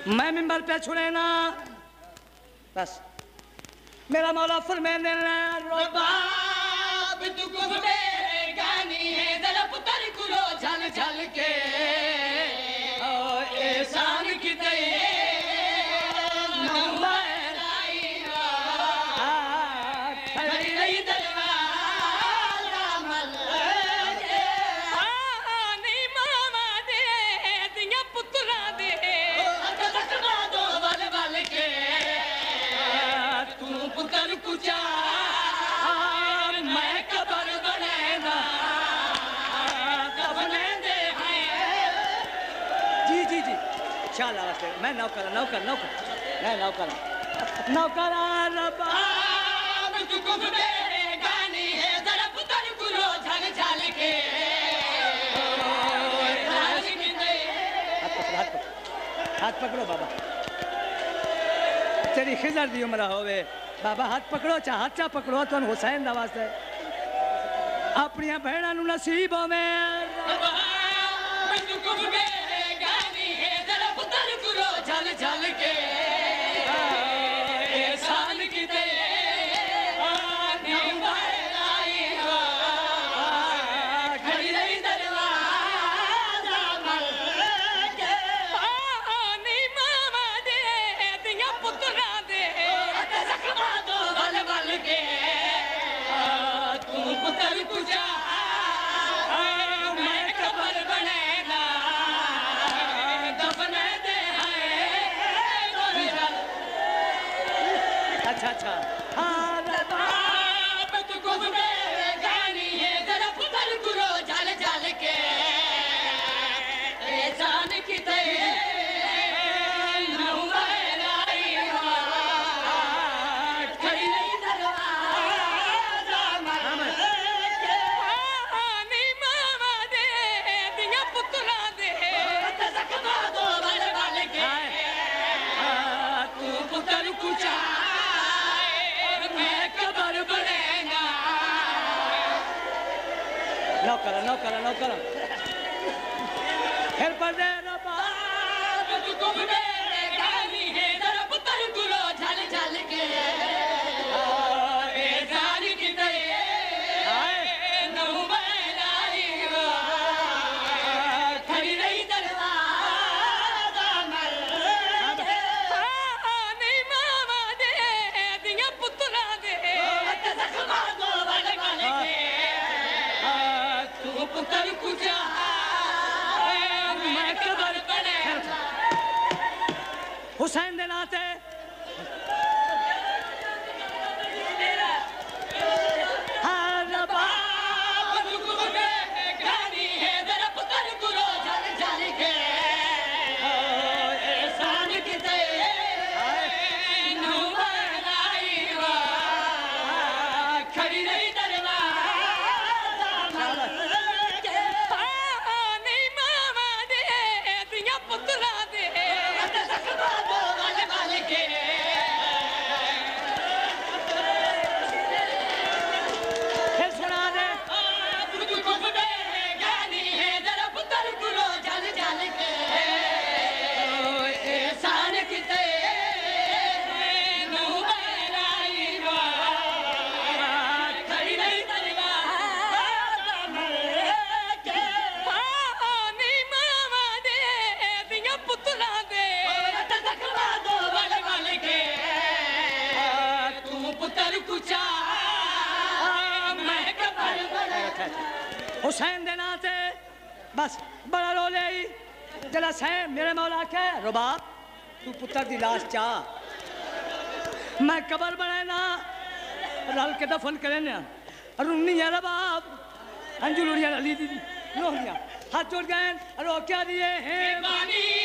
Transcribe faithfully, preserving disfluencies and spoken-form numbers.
मैं मिंबर पे छुड़े ना बस मेरा मौला फरमाने रबाब तू कुछ मेरे गानी है जरा पुत्र कुलो झल झल के ओ एहसान की दे मैं नौकर नौकर नौकर मैं नौकर नौकर रबाब तू कुछ मेरे गानी है जरा पुत्र कुलो झल झल के हाथ पकड़ो बाबा तेरी खिजर दी उम्र होवे बाबा हाथ पकड़ो चा हाथ चा पकड़ो तो हुसैन दा वास्ते अपनी बहना नु नसीब होवे झल झल के एहसान की दे खड़ी रही दरवाजा मल के पानी मामा दे दिया पुत्रा दे जख्मा दो बल बल के तू पुत्र तुझा मैं कबर बनेगा दफने अच्छा अच्छा हाँ रबाब तू कुछ मेरे गानी है जरा पुत्र कुलो झल झल के एहसान की दे खड़ी नहीं दरवाजा मल के पानी मामा दे दिया पुत्रा दे जख्मा दो बल बल के तू पुत्र कुचा नौकर नौकर नौकर फिर पर दे रबाब तू कुछ मेरे गानी है जरा पुत्र कुलो झल झल के एहसान की दे नहु बैलाई खड़ी रही दरवाजा मल के पानी मामा दे दिया पुत्रा दे जख्मा दो बल बल के पुत्र कुचा मैं कबर बने हुसैन दे नाते हाँ रबाब तू कुछ मेरे गानी है जरा पुत्र कुलो झल झल के एहसान की दे नहु बैलाई खड़ी रही दरवाजा मल हुसैन दे नाते बस बड़ा रो ले जला सैम मेरे मौला के रबाब तू पुत्र दी लाश चा मैं कबर बनाना रल के दफन करे ना रुन्नी है रबाब अंजुलिया ली दी रोहिया हाथ जोड़ गए रो क्या दिए हैं